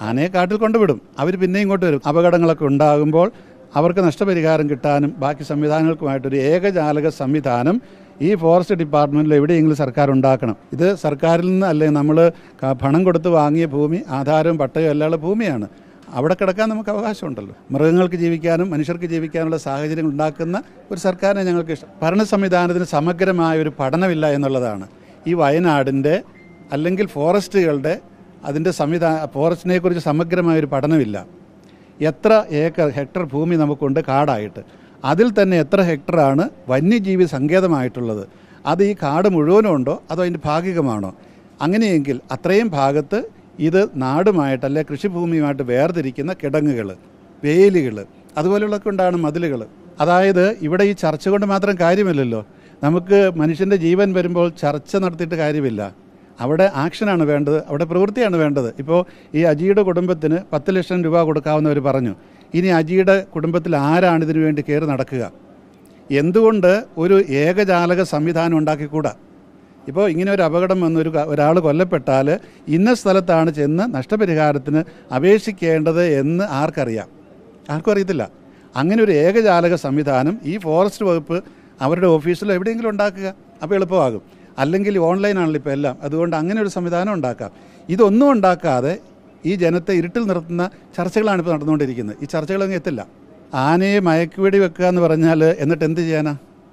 ആനയെ കാട്ടിൽ കൊണ്ടുവിടും, അവർ പിന്നെ ഇങ്ങോട്ട് വരും. അപകടങ്ങളൊക്കെ ഉണ്ടാകുമ്പോൾ അവർക്ക് നഷ്ടപരിഹാരം കിട്ടാനും ബാക്കി സംവിധാനങ്ങൾക്കുമായിട്ടൊരു ഏകജാലക സംവിധാനം ഈ ഫോറസ്റ്റ് ഡിപ്പാർട്ട്മെൻറ്റിൽ എവിടെയെങ്കിലും സർക്കാർ ഉണ്ടാക്കണം. ഇത് സർക്കാരിൽ നിന്ന് അല്ലെങ്കിൽ നമ്മൾ പണം കൊടുത്ത് വാങ്ങിയ ഭൂമി, ആധാരവും പട്ടയവും എല്ലാമുള്ള ഭൂമിയാണ്. അവിടെ കിടക്കാൻ നമുക്ക് അവകാശമുണ്ടല്ലോ. മൃഗങ്ങൾക്ക് ജീവിക്കാനും മനുഷ്യർക്ക് ജീവിക്കാനുള്ള സാഹചര്യങ്ങൾ ഉണ്ടാക്കുന്ന ഒരു സർക്കാരിനെ ഞങ്ങൾക്ക് ഇഷ്ടം. ഭരണ സംവിധാനത്തിന് സമഗ്രമായ ഒരു പഠനമില്ല എന്നുള്ളതാണ്. ഈ വയനാടിൻ്റെ അല്ലെങ്കിൽ ഫോറസ്റ്റുകളുടെ അതിൻ്റെ ഫോറസ്റ്റിനെ കുറിച്ച് സമഗ്രമായൊരു പഠനമില്ല. എത്ര ഹെക്ടർ ഭൂമി നമുക്കുണ്ട് കാടായിട്ട്, അതിൽ തന്നെ എത്ര ഹെക്ടറാണ് വന്യജീവി സങ്കേതമായിട്ടുള്ളത്? അത് ഈ കാട് മുഴുവനും ഉണ്ടോ അതോ അതിൻ്റെ ഭാഗികമാണോ? അങ്ങനെയെങ്കിൽ അത്രയും ഭാഗത്ത് ഇത് നാടുമായിട്ട് അല്ലെ കൃഷിഭൂമിയുമായിട്ട് വേർതിരിക്കുന്ന കിടങ്ങുകൾ, വേലികൾ, അതുപോലെയുള്ളതൊക്കെ ഉണ്ടാണ് മതിലുകൾ. അതായത് ഇവിടെ ഈ ചർച്ച കൊണ്ട് മാത്രം കാര്യമില്ലല്ലോ. നമുക്ക് മനുഷ്യൻ്റെ ജീവൻ വരുമ്പോൾ ചർച്ച നടത്തിയിട്ട് കാര്യമില്ല. അവിടെ ആക്ഷനാണ് വേണ്ടത്, അവിടെ പ്രവൃത്തിയാണ് വേണ്ടത്. ഇപ്പോൾ ഈ അജിയുടെ കുടുംബത്തിന് 10 ലക്ഷം രൂപ കൊടുക്കാവുന്നവർ പറഞ്ഞു. ഇനി അജിയുടെ കുടുംബത്തിൽ ആരാണ് ഇതിനു വേണ്ടി കയറി നടക്കുക? എന്തുകൊണ്ട് ഒരു ഏകജാലക സംവിധാനം ഉണ്ടാക്കിക്കൂടാ? ഇപ്പോൾ ഇങ്ങനെ ഒരു അപകടം വന്ന് ഒരാൾ കൊല്ലപ്പെട്ടാൽ ഇന്ന സ്ഥലത്താണ് ചെന്ന് നഷ്ടപരിഹാരത്തിന് അപേക്ഷിക്കേണ്ടത് എന്ന് ആർക്കറിയാം? ആർക്കും അറിയത്തില്ല. അങ്ങനെ ഒരു ഏകജാലക സംവിധാനം ഈ ഫോറസ്റ്റ് വകുപ്പ് അവരുടെ ഓഫീസിലോ എവിടെയെങ്കിലും ഉണ്ടാക്കുക. അപ്പോൾ എളുപ്പമാകും. അല്ലെങ്കിൽ ഓൺലൈനാണല്ലോ ഇപ്പോൾ എല്ലാം. അതുകൊണ്ട് അങ്ങനെ ഒരു സംവിധാനം ഉണ്ടാക്കാം. ഇതൊന്നും ഉണ്ടാക്കാതെ ഈ ജനത്തെ ഇരുട്ടിൽ നിർത്തുന്ന ചർച്ചകളാണ് ഇപ്പോൾ നടന്നുകൊണ്ടിരിക്കുന്നത്. ഈ ചർച്ചകളൊന്നും എത്തില്ല. ആനയെ മയക്കുവെടി വെക്കുക എന്ന് പറഞ്ഞാൽ എന്നിട്ട് എന്ത് ചെയ്യാനാ?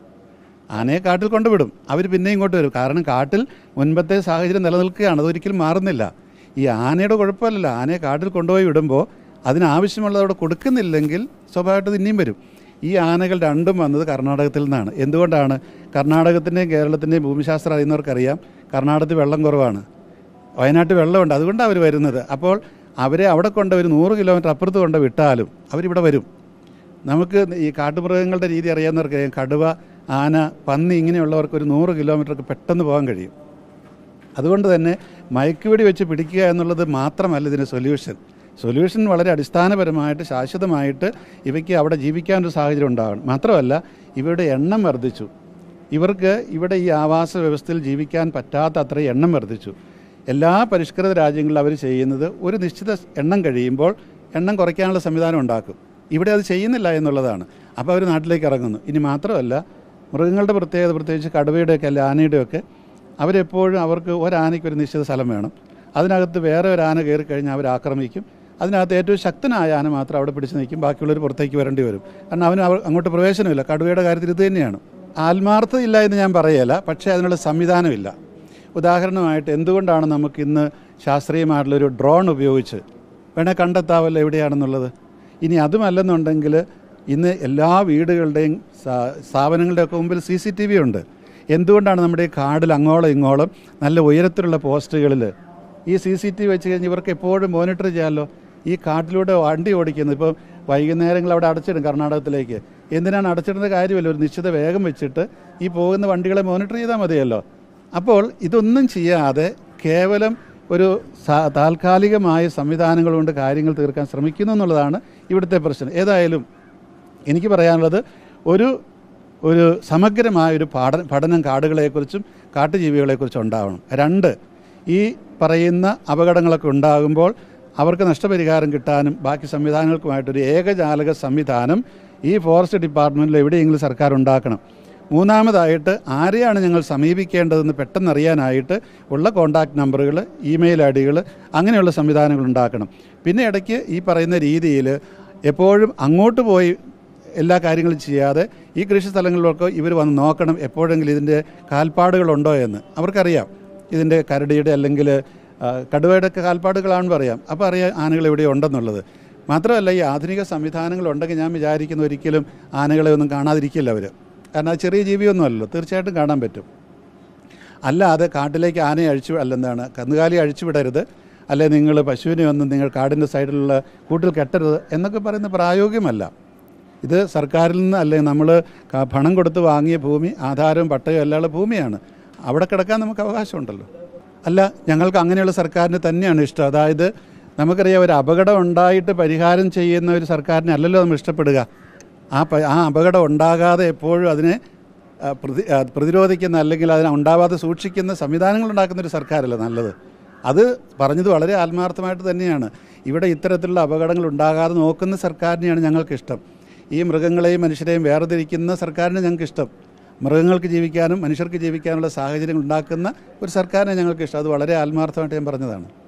ആനയെ കാട്ടിൽ കൊണ്ടുവിടും, അവർ പിന്നെ ഇങ്ങോട്ട് വരും. കാരണം കാട്ടിൽ മുൻപത്തെ സാഹചര്യം നിലനിൽക്കുകയാണ്, അതൊരിക്കലും മാറുന്നില്ല. ഈ ആനയുടെ കുഴപ്പമല്ലല്ലോ. ആനയെ കാട്ടിൽ കൊണ്ടുപോയി വിടുമ്പോൾ അതിനാവശ്യമുള്ളത് അവിടെ കൊടുക്കുന്നില്ലെങ്കിൽ സ്വാഭാവികമായിട്ട് ഇനിയും വരും. ഈ ആനകൾ രണ്ടും വന്നത് കർണാടകത്തിൽ നിന്നാണ്. എന്തുകൊണ്ടാണ്? കർണാടകത്തിൻ്റെയും കേരളത്തിൻ്റെയും ഭൂമിശാസ്ത്രം അറിയുന്നവർക്കറിയാം, കർണാടകത്തിൽ വെള്ളം കുറവാണ്, വയനാട്ടിൽ വെള്ളമുണ്ട്, അതുകൊണ്ടാണ് അവർ വരുന്നത്. അപ്പോൾ അവരെ അവിടെ കൊണ്ട് ഒരു 100 കിലോമീറ്റർ അപ്പുറത്ത് കൊണ്ട് വിട്ടാലും അവരിവിടെ വരും. നമുക്ക് ഈ കാട്ടുമൃഗങ്ങളുടെ രീതി അറിയാവുന്നവർക്കറിയാം, കടുവ, ആന, പന്നി ഇങ്ങനെയുള്ളവർക്ക് ഒരു 100 കിലോമീറ്റർക്ക് പെട്ടെന്ന് പോകാൻ കഴിയും. അതുകൊണ്ട് തന്നെ മയക്കുവെടി വെച്ച് പിടിക്കുക എന്നുള്ളത് മാത്രമല്ല ഇതിന് സൊല്യൂഷൻ വളരെ അടിസ്ഥാനപരമായിട്ട് ശാശ്വതമായിട്ട് ഇവയ്ക്ക് അവിടെ ജീവിക്കാനൊരു സാഹചര്യം ഉണ്ടാകണം. മാത്രമല്ല ഇവയുടെ എണ്ണം വർദ്ധിച്ചു. ഇവർക്ക് ഇവിടെ ഈ ആവാസ വ്യവസ്ഥയിൽ ജീവിക്കാൻ പറ്റാത്ത അത്രയും എണ്ണം വർദ്ധിച്ചു. എല്ലാ പരിഷ്കൃത രാജ്യങ്ങളിലും അവർ ചെയ്യുന്നത് ഒരു നിശ്ചിത എണ്ണം കഴിയുമ്പോൾ എണ്ണം കുറയ്ക്കാനുള്ള സംവിധാനം ഉണ്ടാക്കും. ഇവിടെ അത് ചെയ്യുന്നില്ല എന്നുള്ളതാണ്. അപ്പോൾ അവർ നാട്ടിലേക്ക് ഇറങ്ങുന്നു. ഇനി മാത്രമല്ല മൃഗങ്ങളുടെ പ്രത്യേകത, പ്രത്യേകിച്ച് കടുവയുടെയൊക്കെ അല്ല ആനയുടെയൊക്കെ, അവരെപ്പോഴും അവർക്ക് ഒരാനയ്ക്ക് ഒരു നിശ്ചിത സ്ഥലം വേണം. അതിനകത്ത് വേറെ ഒരു ആന കയറി കഴിഞ്ഞാൽ അവർ ആക്രമിക്കും. അതിനകത്ത് ഏറ്റവും ശക്തനായ ആന മാത്രം അവിടെ പിടിച്ച് നിൽക്കും, ബാക്കിയുള്ളവർ പുറത്തേക്ക് വരേണ്ടി വരും. കാരണം അവന് അങ്ങോട്ട് പ്രവേശനമില്ല. കടുവയുടെ കാര്യത്തിൽ ഇത് തന്നെയാണ്. ആത്മാർത്ഥതയില്ല എന്ന് ഞാൻ പറയുകയില്ല, പക്ഷേ അതിനുള്ള സംവിധാനമില്ല. ഉദാഹരണമായിട്ട് എന്തുകൊണ്ടാണ് നമുക്കിന്ന് ശാസ്ത്രീയമായിട്ടുള്ളൊരു ഡ്രോൺ ഉപയോഗിച്ച് വേണേൽ കണ്ടെത്താവല്ലോ എവിടെയാണെന്നുള്ളത്. ഇനി അതുമല്ലെന്നുണ്ടെങ്കിൽ ഇന്ന് എല്ലാ വീടുകളുടെയും സ്ഥാപനങ്ങളുടെയൊക്കെ മുമ്പിൽ CCTV ഉണ്ട്. എന്തുകൊണ്ടാണ് നമ്മുടെ ഈ കാടിൽ അങ്ങോളം ഇങ്ങോളം നല്ല ഉയരത്തിലുള്ള പോസ്റ്റുകളിൽ ഈ CCTV വെച്ച് കഴിഞ്ഞ് ഇവർക്ക് എപ്പോഴും മോണിറ്റർ ചെയ്യാമല്ലോ? ഈ കാട്ടിലൂടെ വണ്ടി ഓടിക്കുന്നത് ഇപ്പോൾ വൈകുന്നേരങ്ങൾ അവിടെ അടച്ചിടും കർണാടകത്തിലേക്ക്. എന്തിനാണ് അടച്ചിടുന്ന കാര്യമല്ല, ഒരു നിശ്ചിത വേഗം വെച്ചിട്ട് ഈ പോകുന്ന വണ്ടികളെ മോണിറ്റർ ചെയ്താൽ മതിയല്ലോ. അപ്പോൾ ഇതൊന്നും ചെയ്യാതെ കേവലം ഒരു താൽക്കാലികമായ സംവിധാനങ്ങൾ കൊണ്ട് കാര്യങ്ങൾ തീർക്കാൻ ശ്രമിക്കുന്നു എന്നുള്ളതാണ് ഇവിടുത്തെ പ്രശ്നം. ഏതായാലും എനിക്ക് പറയാനുള്ളത് ഒരു സമഗ്രമായൊരു പഠനം കാടുകളെക്കുറിച്ചും കാട്ടുജീവികളെക്കുറിച്ചും ഉണ്ടാവണം. 2, ഈ പറയുന്ന അപകടങ്ങളൊക്കെ ഉണ്ടാകുമ്പോൾ അവർക്ക് നഷ്ടപരിഹാരം കിട്ടാനും ബാക്കി സംവിധാനങ്ങൾക്കുമായിട്ടൊരു ഏകജാലക സംവിധാനം ഈ ഫോറസ്റ്റ് ഡിപ്പാർട്ട്മെൻറ്റിൽ എവിടെയെങ്കിലും സർക്കാർ ഉണ്ടാക്കണം. 3ാമതായിട്ട് ആരെയാണ് ഞങ്ങൾ സമീപിക്കേണ്ടതെന്ന് പെട്ടെന്നറിയാനായിട്ട് ഉള്ള കോൺടാക്റ്റ് നമ്പറുകൾ, ഇമെയിൽ ഐഡികൾ, അങ്ങനെയുള്ള സംവിധാനങ്ങൾ ഉണ്ടാക്കണം. പിന്നെ ഇടയ്ക്ക് ഈ പറയുന്ന രീതിയിൽ എപ്പോഴും അങ്ങോട്ട് പോയി എല്ലാ കാര്യങ്ങളും ചെയ്യാതെ ഈ കൃഷി സ്ഥലങ്ങളിലൊക്കെ ഇവർ വന്ന് നോക്കണം എപ്പോഴെങ്കിലും ഇതിൻ്റെ കാൽപ്പാടുകളുണ്ടോ എന്ന്. അവർക്കറിയാം ഇതിൻ്റെ കരടിയുടെ അല്ലെങ്കിൽ കടുവയുടെ ഒക്കെ കാൽപ്പാടുകളാണെന്ന് പറയാം. അപ്പോൾ അറിയാം ആനകൾ എവിടെ ഉണ്ടെന്നുള്ളത്. മാത്രമല്ല ഈ ആധുനിക സംവിധാനങ്ങളുണ്ടെങ്കിൽ ഞാൻ വിചാരിക്കുന്ന ഒരിക്കലും ആനകളെ ഒന്നും കാണാതിരിക്കില്ല അവർ. കാരണം അത് ചെറിയ ജീവിയൊന്നുമല്ലല്ലോ, തീർച്ചയായിട്ടും കാണാൻ പറ്റും. അല്ലാതെ കാട്ടിലേക്ക് ആനയെ കന്നുകാലി അഴിച്ചുവിടരുത്, അല്ലെ നിങ്ങൾ പശുവിനെ ഒന്നും നിങ്ങൾ കാടിൻ്റെ സൈഡിലുള്ള കൂട്ടിൽ കെട്ടരുത് എന്നൊക്കെ പറയുന്ന പ്രായോഗികമല്ല. ഇത് സർക്കാരിൽ നിന്ന് അല്ലെങ്കിൽ നമ്മൾ പണം കൊടുത്ത് വാങ്ങിയ ഭൂമി, ആധാരവും പട്ടയവും എല്ലാമുള്ള ഭൂമിയാണ്. അവിടെ കിടക്കാൻ നമുക്ക് അവകാശമുണ്ടല്ലോ. അല്ല, ഞങ്ങൾക്ക് അങ്ങനെയുള്ള സർക്കാരിന് തന്നെയാണ് ഇഷ്ടം. അതായത് നമുക്കറിയാം ഒരു അപകടം ഉണ്ടായിട്ട് പരിഹാരം ചെയ്യുന്ന ഒരു സർക്കാരിനെ അല്ലല്ലോ നമ്മൾ ഇഷ്ടപ്പെടുക. ആ അപകടം ഉണ്ടാകാതെ എപ്പോഴും അതിനെ പ്രതിരോധിക്കുന്ന അല്ലെങ്കിൽ അതിനെ ഉണ്ടാവാതെ സൂക്ഷിക്കുന്ന സംവിധാനങ്ങൾ ഉണ്ടാക്കുന്ന ഒരു സർക്കാരല്ല നല്ലത്. അത് പറഞ്ഞത് വളരെ ആത്മാർത്ഥമായിട്ട് തന്നെയാണ്. ഇവിടെ ഇത്തരത്തിലുള്ള അപകടങ്ങൾ ഉണ്ടാകാതെ നോക്കുന്ന സർക്കാരിനെയാണ് ഞങ്ങൾക്കിഷ്ടം. ഈ മൃഗങ്ങളെയും മനുഷ്യരെയും വേർതിരിക്കുന്ന സർക്കാരിനെ ഞങ്ങൾക്കിഷ്ടം. മൃഗങ്ങൾക്ക് ജീവിക്കാനും മനുഷ്യർക്ക് ജീവിക്കാനുള്ള സാഹചര്യങ്ങൾ ഉണ്ടാക്കുന്ന ഒരു സർക്കാരിനെ ഞങ്ങൾക്കിഷ്ടം. അത് വളരെ ആത്മാർത്ഥമായിട്ട് ഞാൻ പറഞ്ഞതാണ്.